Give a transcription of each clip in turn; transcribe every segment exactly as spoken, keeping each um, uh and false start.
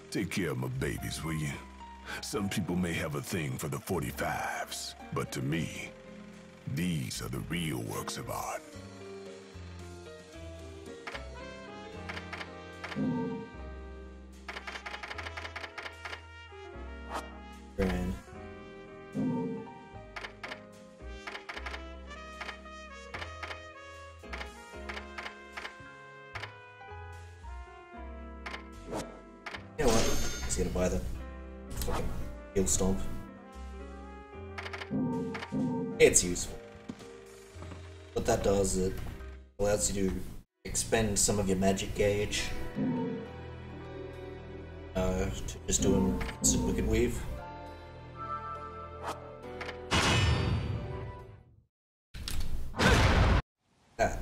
Take care of my babies, will you? Some people may have a thing for the forty-fives, but to me, these are the real works of art. Grand. You know what? Just gonna buy the fucking Heal Stomp. It's useful. What that does is it allows you to expend some of your magic gauge uh, to just doing instant Wicked Weave. That.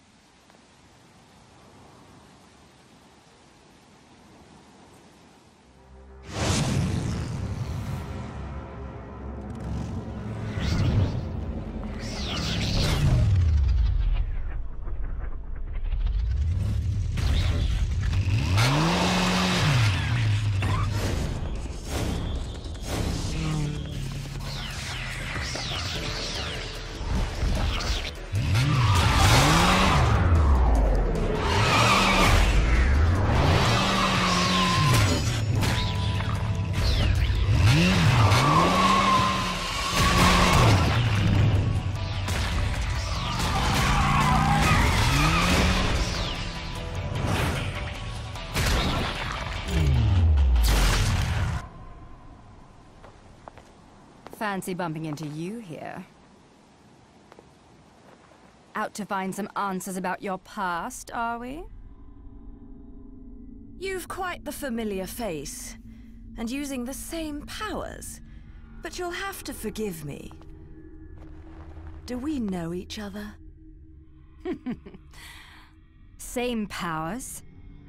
Fancy bumping into you here. Out to find some answers about your past, are we? You've quite the familiar face, and using the same powers. But you'll have to forgive me. Do we know each other? Same powers?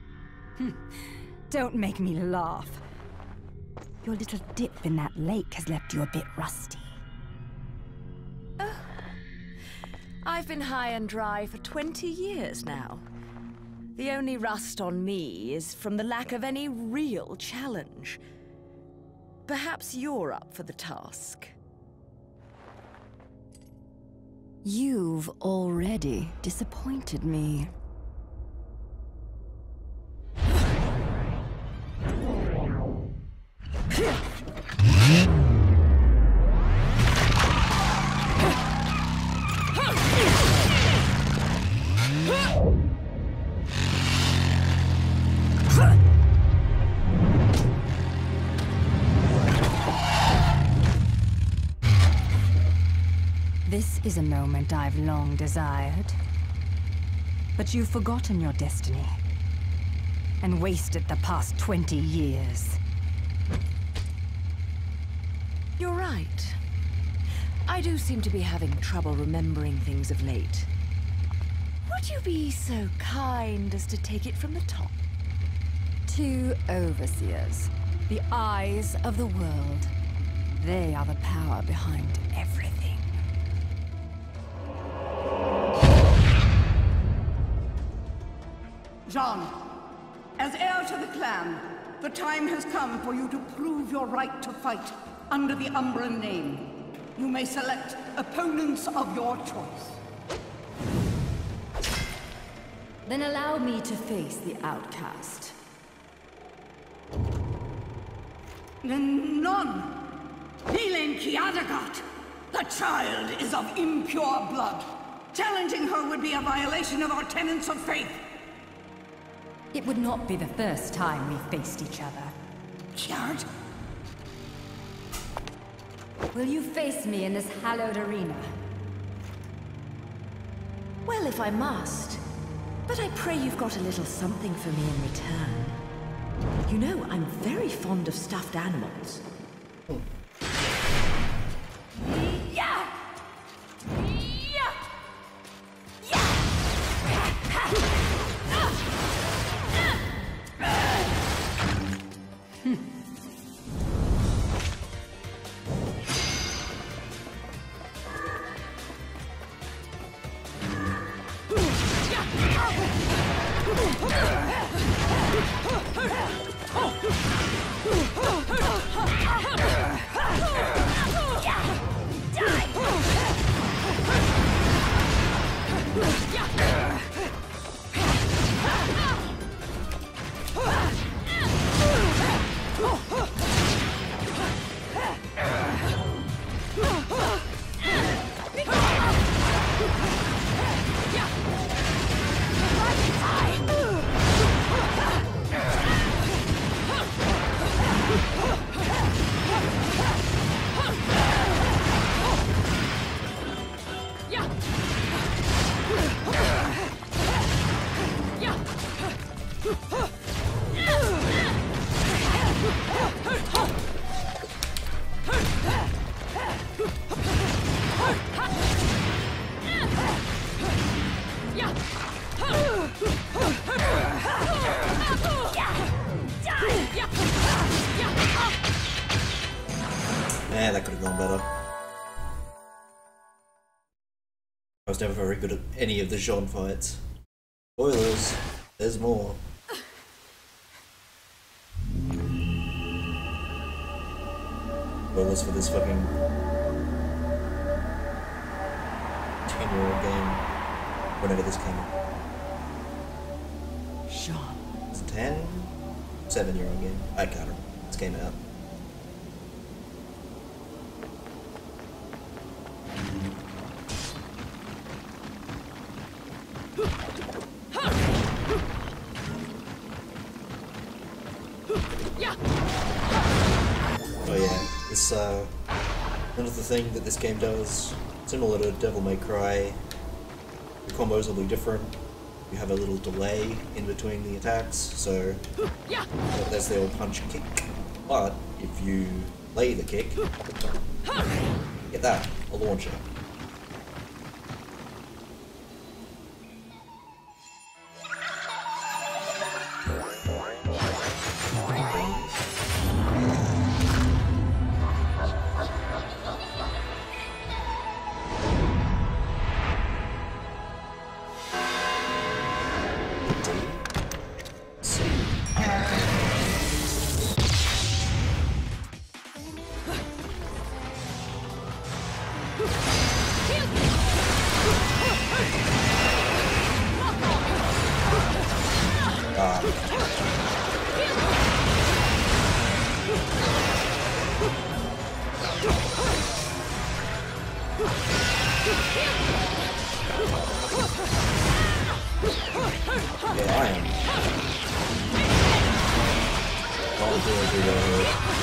Don't make me laugh. Your little dip in that lake has left you a bit rusty. Oh. I've been high and dry for twenty years now. The only rust on me is from the lack of any real challenge. Perhaps you're up for the task. You've already disappointed me. This is a moment I've long desired. But you've forgotten your destiny and wasted the past twenty years. You're right. I do seem to be having trouble remembering things of late. Would you be so kind as to take it from the top? Two overseers, the eyes of the world. They are the power behind everything. Jean, as heir to the clan, the time has come for you to prove your right to fight under the Umbran name. You may select opponents of your choice. Then allow me to face the outcast. None! Nilen Kiadagat! The child is of impure blood. Challenging her would be a violation of our tenets of faith. It would not be the first time we faced each other. Kiard? Will you face me in this hallowed arena? Well, if I must. But I pray you've got a little something for me in return. You know, I'm very fond of stuffed animals. Yeah! Yeah! Yeah, that could have gone better. I was never very good at any of the Jean fights. Spoilers, there's more. Spoilers for this fucking ten year old game. Whenever this came out. Jean. It's a ten? seven year old game. I can't remember. This came out. Oh yeah, this uh, another thing that this game does, similar to Devil May Cry, the combos will be different. You have a little delay in between the attacks, so there's the old punch and kick. But if you lay the kick, get that, a launcher. Yeah, I am. Don't do it, do it.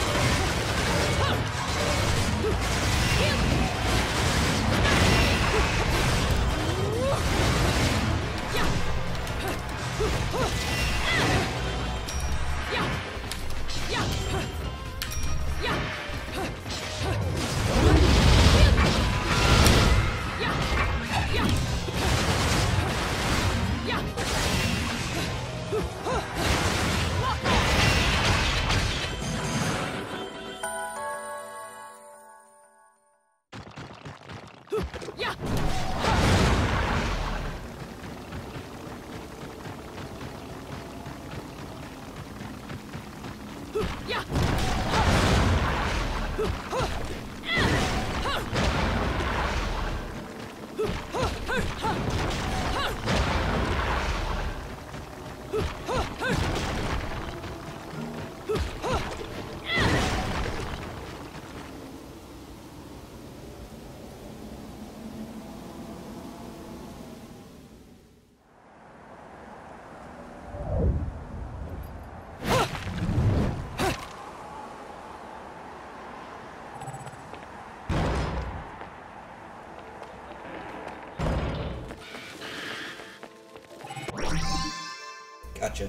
Gotcha.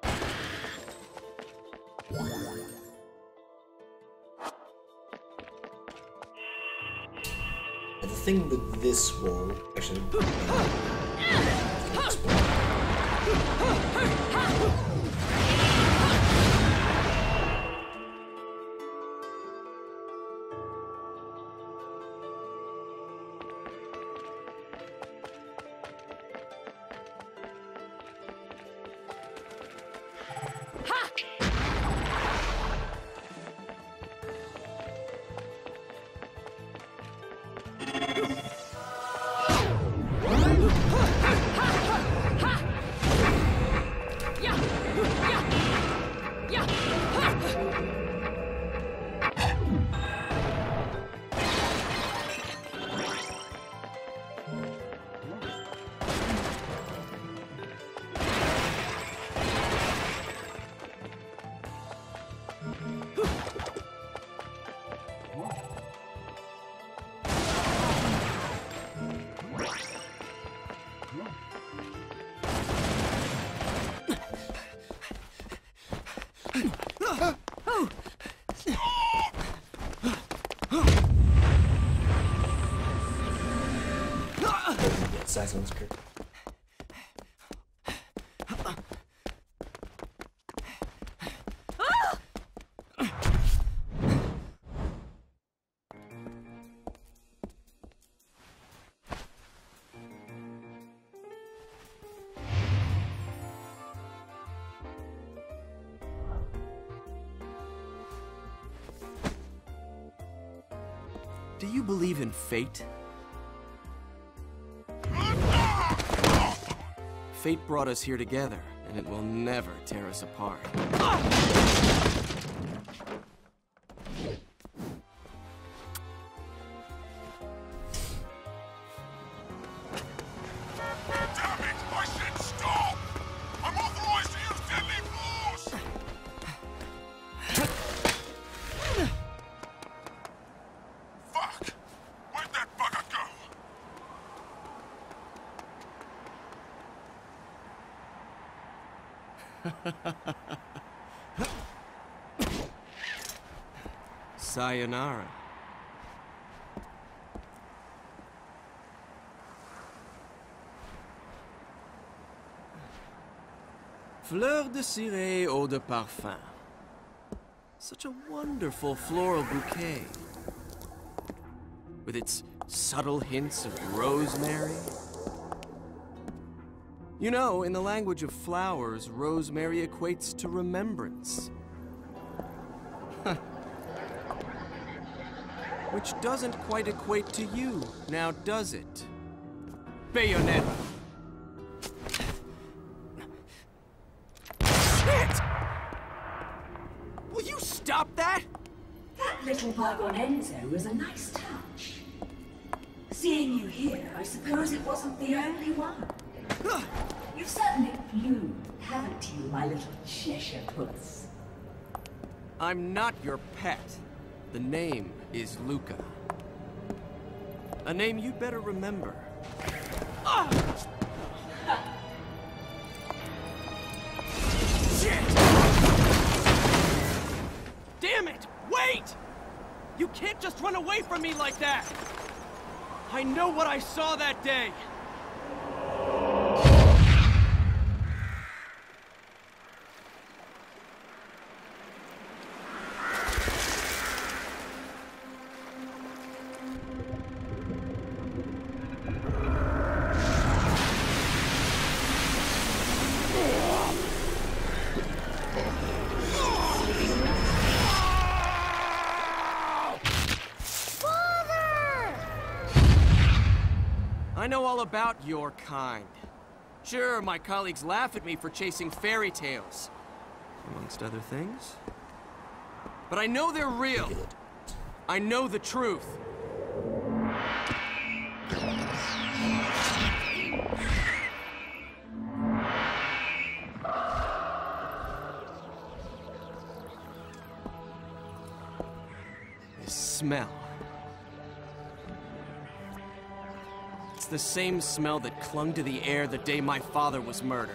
And the thing with this wall, actually, Assassin's Creed. Do you believe in fate? Fate brought us here together, and it will never tear us apart. Damn it! I said stop! I'm authorized to use deadly force! Fuck! Where'd that bugger go? Sayonara. Fleur de ciré, eau de parfum. Such a wonderful floral bouquet. With its subtle hints of rosemary. You know, in the language of flowers, rosemary equates to remembrance. Which doesn't quite equate to you, now does it? Bayonetta! Shit! Will you stop that? That little bug on Enzo was a nice touch. Seeing you here, I suppose it wasn't the only one. You've certainly flew, haven't you, my little Cheshire puss? I'm not your pet. The name is Luca. A name you'd better remember. Ah! Shit! Damn it! Wait! You can't just run away from me like that! I know what I saw that day! I know all about your kind. Sure, my colleagues laugh at me for chasing fairy tales, amongst other things. But I know they're real. I know the truth. This smell. The same smell that clung to the air the day my father was murdered.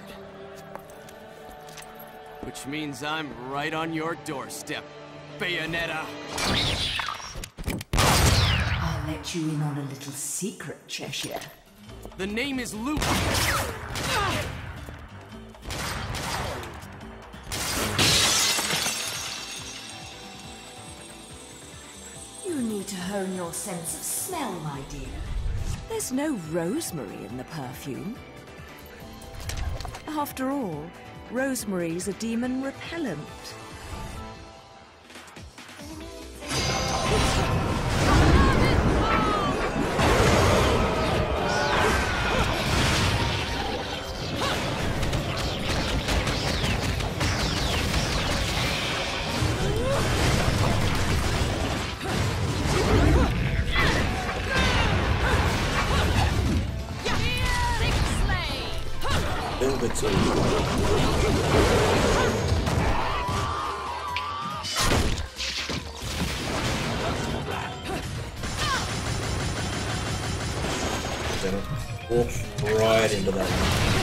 Which means I'm right on your doorstep, Bayonetta. I'll let you in on a little secret, Cheshire. The name is Luke. You need to hone your sense of smell, my dear. There's no rosemary in the perfume. After all, rosemary's a demon repellent. Walked right into that one.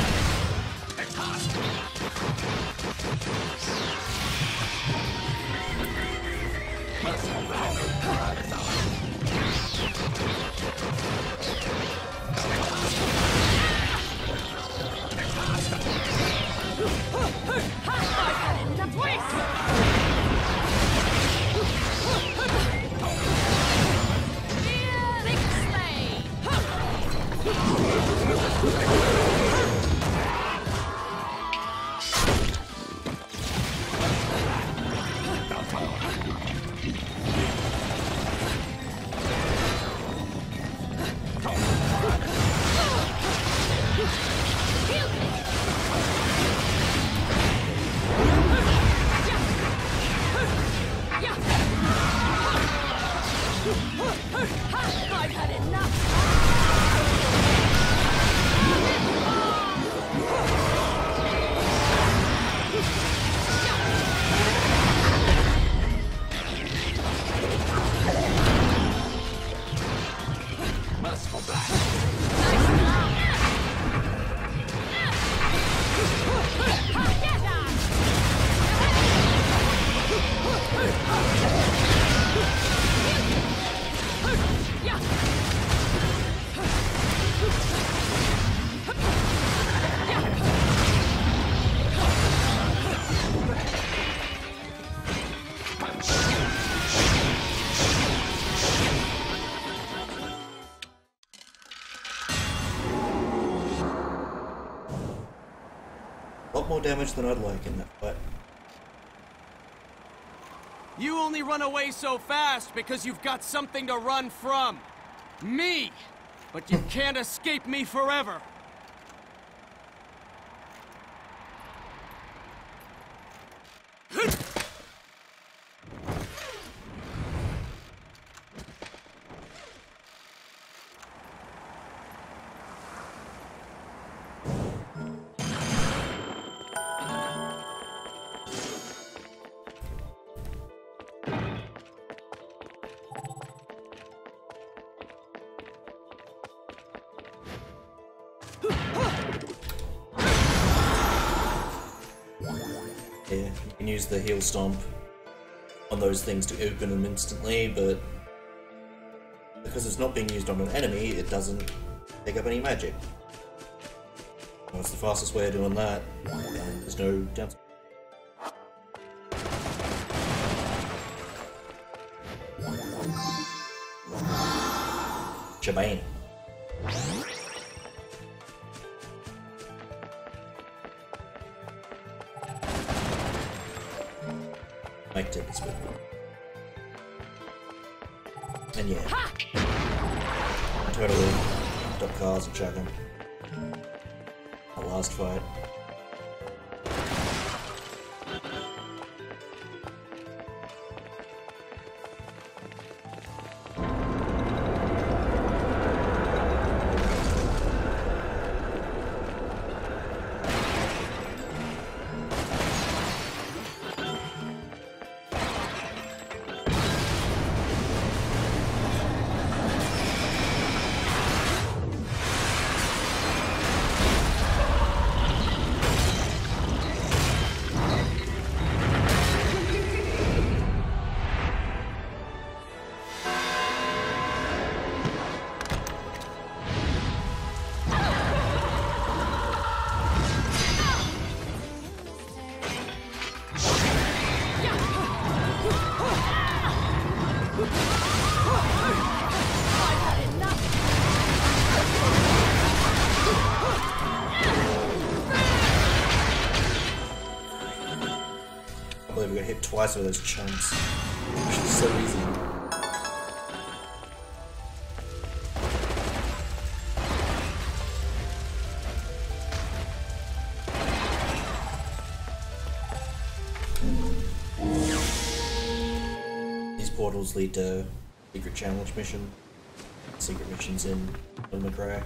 A lot more damage than I'd like in that fight. You only run away so fast because you've got something to run from. Me! But you can't escape me forever. Yeah, you can use the heel stomp on those things to open them instantly, but because it's not being used on an enemy, it doesn't pick up any magic. Well, it's the fastest way of doing that, and there's no downside. Shabane. Mike did this with me. And yeah. Totally duck cars and chuck them. That last fight. I believe we got hit twice with those chunks. Which is so easy. These portals lead to secret challenge mission, secret missions in Devil May Cry.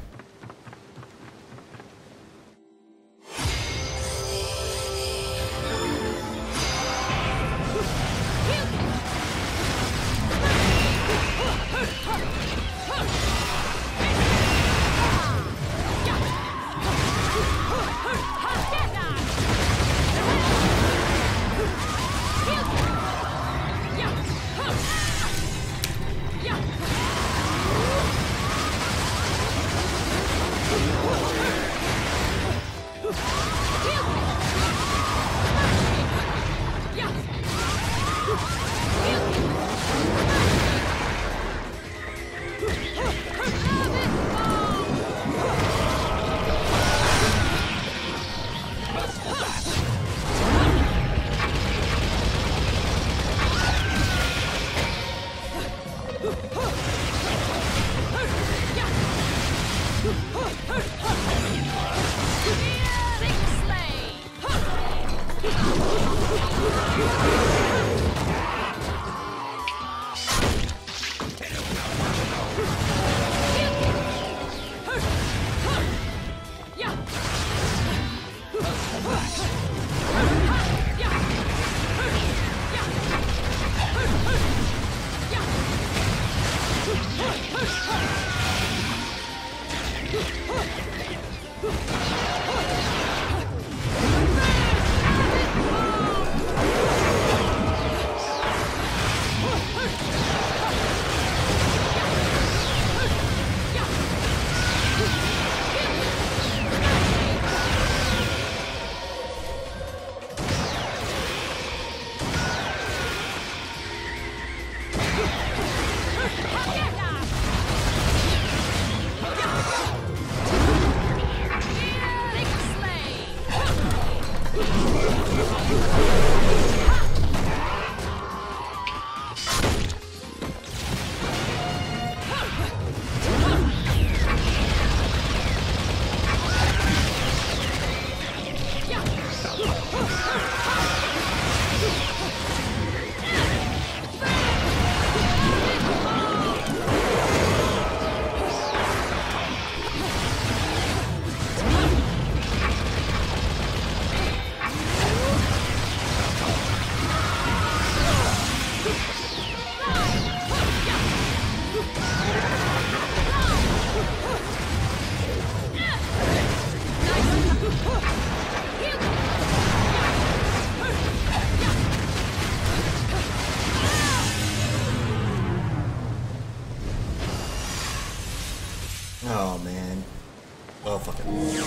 Oh man. Oh fuck it.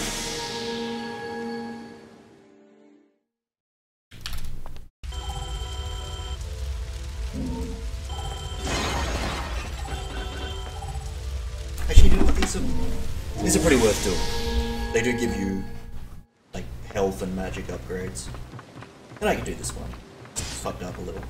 Actually, you know what? These are these are pretty worth doing. They do give you like health and magic upgrades, and I can do this one. It's fucked up a little.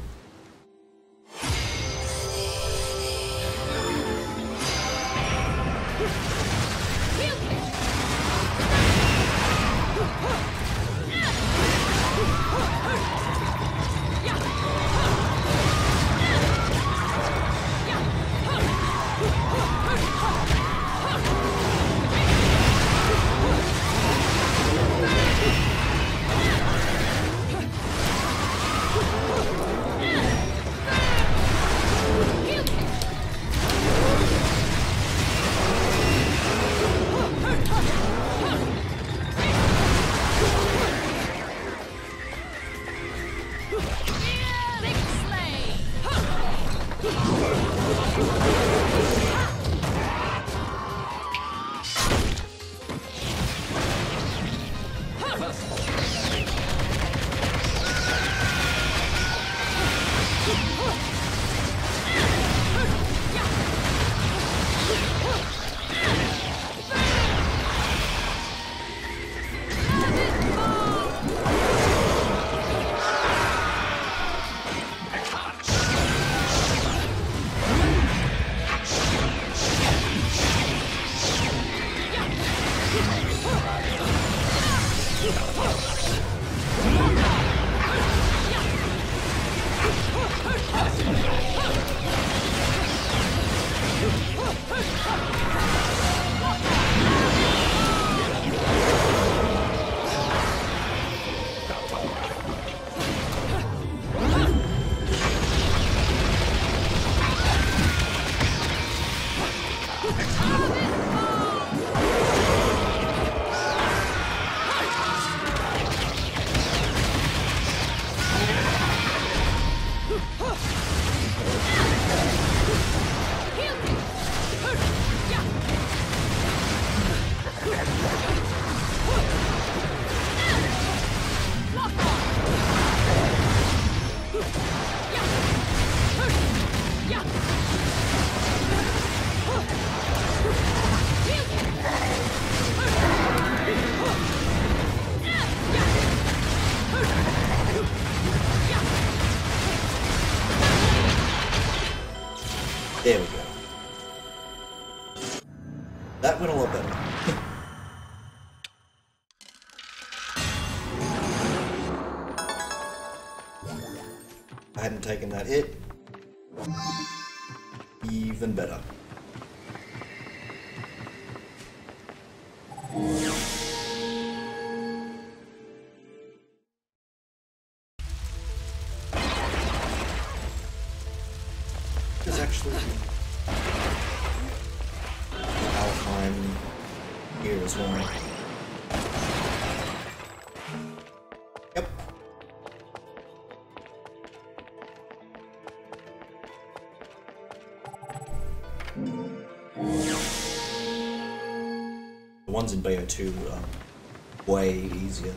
There we go. That went a lot better. I hadn't taken that hit. Even better. actually Alfheim here as well. Yep. The ones in Bayo two are way easier.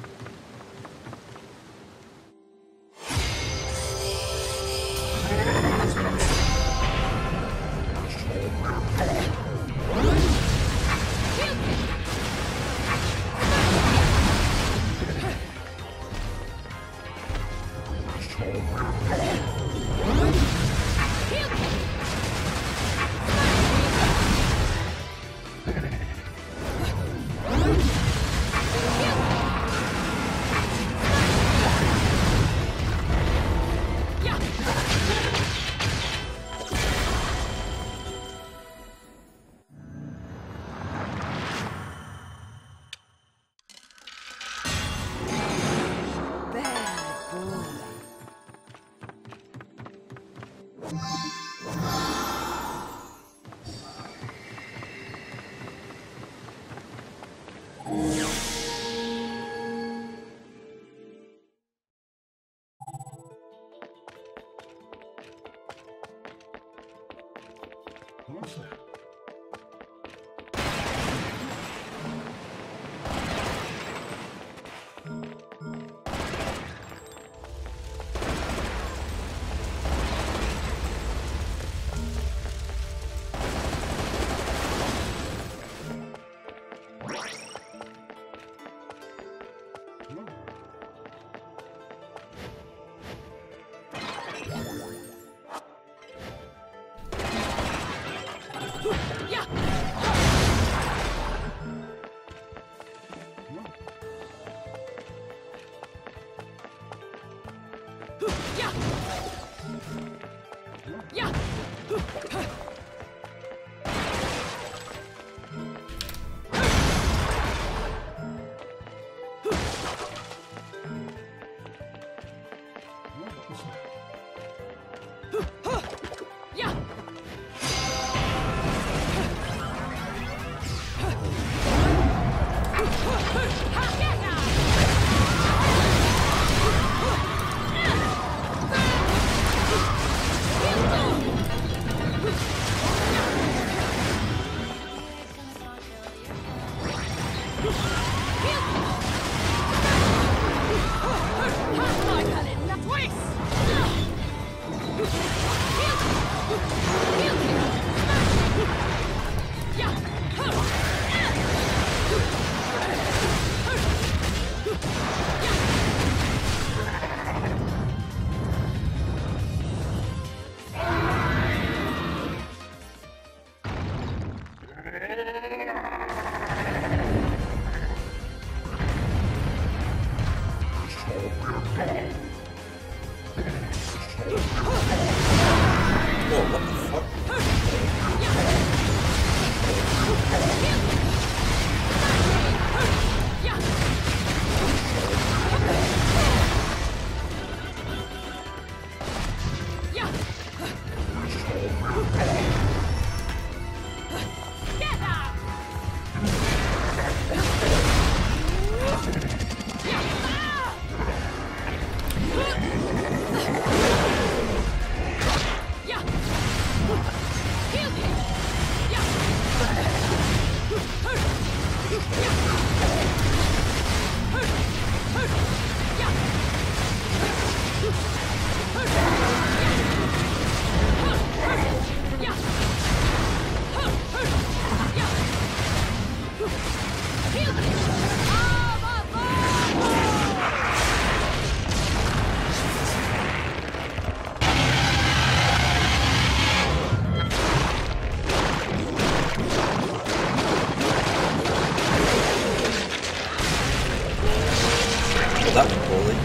That went poorly.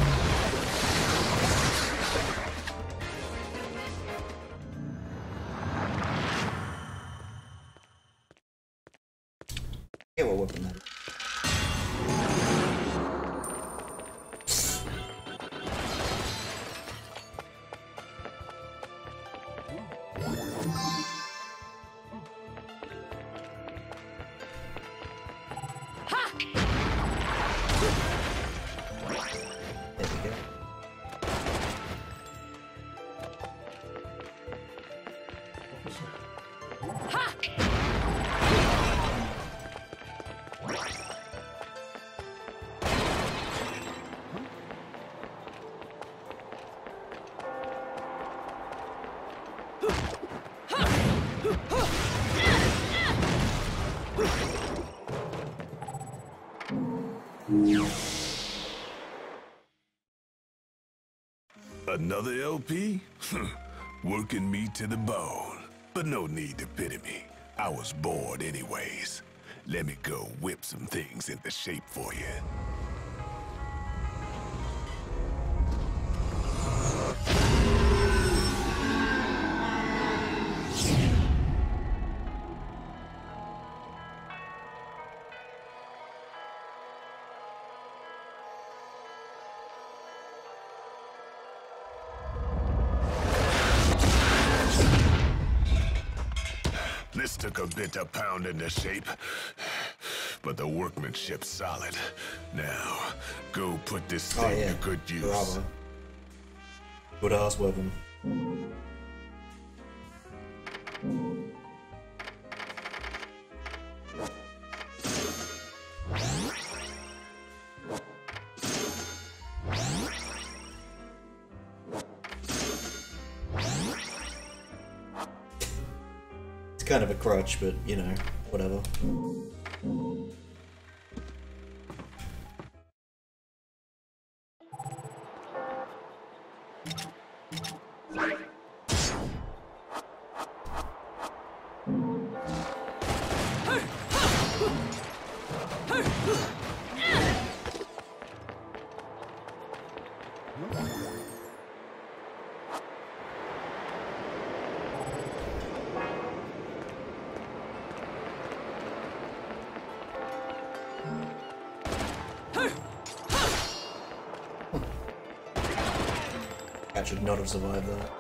Yeah, what weapon that is. Another L P? Working me to the bone. But no need to pity me. I was bored anyways. Let me go whip some things into shape for you. This took a bit of pounding to shape, but the workmanship's solid. Now, go put this Oh thing yeah, to good use. bravo. Good ass weapon. It's kind of a crutch, but you know, whatever. I should not have survived that.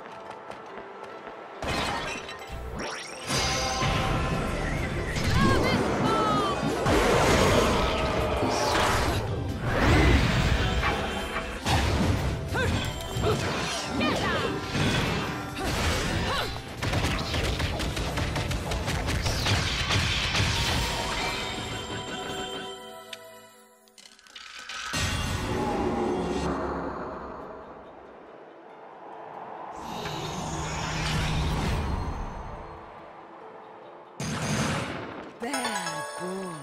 Bad boy.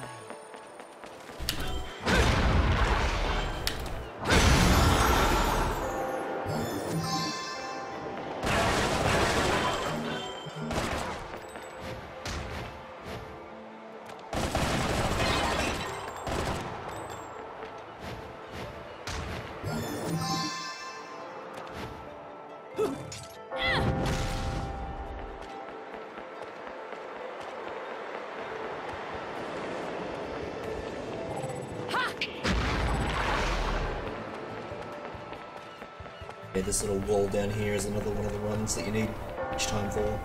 Okay, this little wall down here is another one of the ones that you need each time for.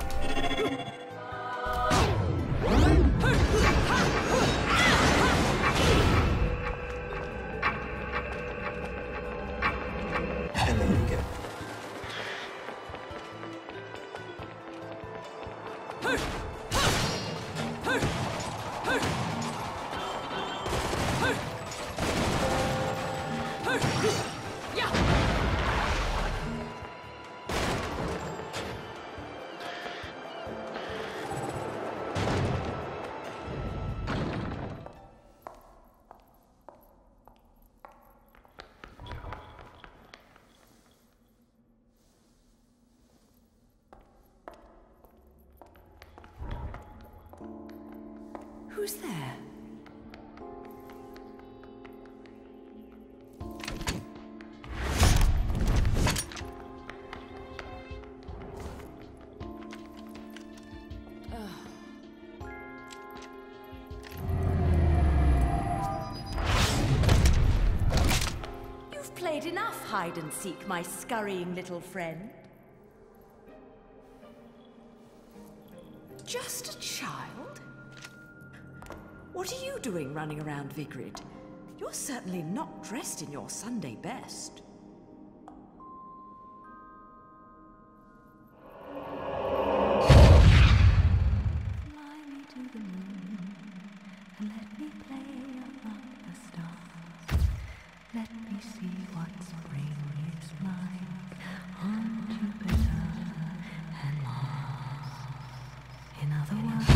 And there you go. Who's there? You've played enough hide and seek, my scurrying little friend. Just a child? What are you doing running around Vigrid? You're certainly not dressed in your Sunday best. Fly me to the moon and let me play among the stars. Let me see what spring is like on Jupiter and Mars. In other words,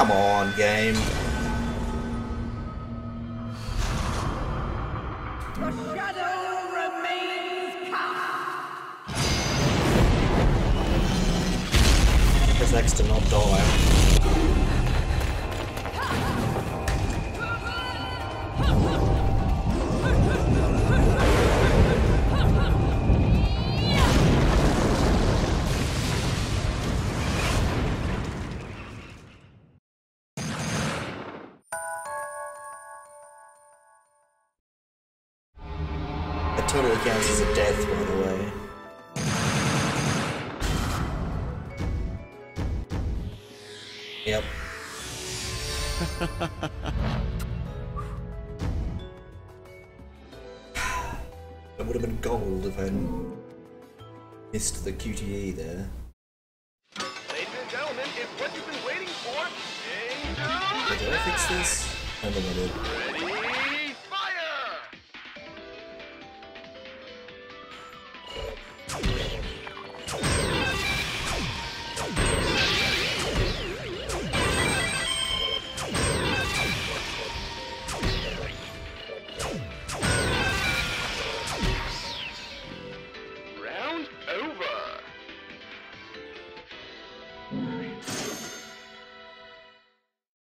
Come on, game. The shadow remains cast. Press X to not die. It totally counts as a death, by the way. Yep. That would have been gold if I hadn't missed the Q T E there. Ladies and gentlemen, it's what you've been waiting for. Angel! Wait, did I fix this? I don't think I did.